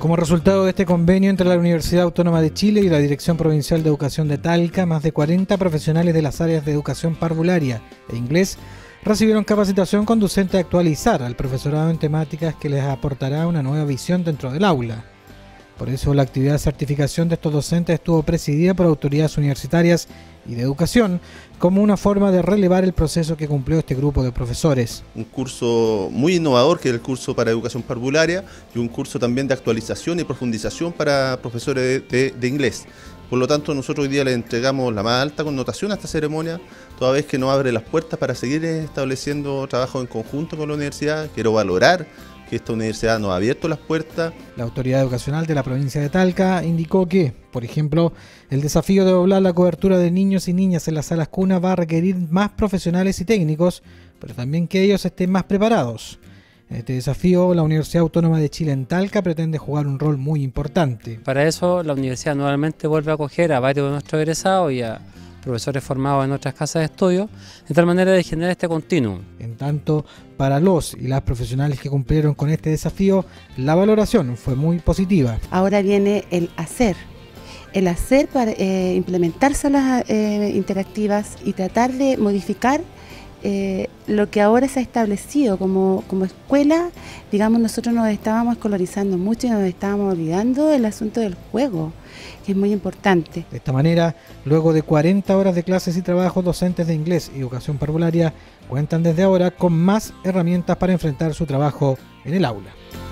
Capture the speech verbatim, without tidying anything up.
Como resultado de este convenio entre la Universidad Autónoma de Chile y la Dirección Provincial de Educación de Talca, más de cuarenta profesionales de las áreas de educación parvularia e inglés recibieron capacitación conducente a actualizar al profesorado en temáticas que les aportará una nueva visión dentro del aula. Por eso la actividad de certificación de estos docentes estuvo presidida por autoridades universitarias y de educación como una forma de relevar el proceso que cumplió este grupo de profesores. Un curso muy innovador que es el curso para educación parvularia y un curso también de actualización y profundización para profesores de, de, de inglés. Por lo tanto, nosotros hoy día le entregamos la más alta connotación a esta ceremonia, toda vez que nos abre las puertas para seguir estableciendo trabajo en conjunto con la universidad. Quiero valorar que esta universidad nos ha abierto las puertas. La autoridad educacional de la provincia de Talca indicó que, por ejemplo, el desafío de doblar la cobertura de niños y niñas en las salas cuna va a requerir más profesionales y técnicos, pero también que ellos estén más preparados. En este desafío, la Universidad Autónoma de Chile en Talca pretende jugar un rol muy importante. Para eso, la universidad nuevamente vuelve a acoger a varios de nuestros egresados y a profesores formados en otras casas de estudio, de tal manera de generar este continuum. En tanto, para los y las profesionales que cumplieron con este desafío, la valoración fue muy positiva. Ahora viene el hacer, el hacer para eh, implementar salas eh, interactivas y tratar de modificar eh, lo que ahora se ha establecido como, como escuela. Digamos, nosotros nos estábamos escolarizando mucho y nos estábamos olvidando del asunto del juego, que es muy importante. De esta manera, luego de cuarenta horas de clases y trabajos, docentes de inglés y educación parvularia cuentan desde ahora con más herramientas para enfrentar su trabajo en el aula.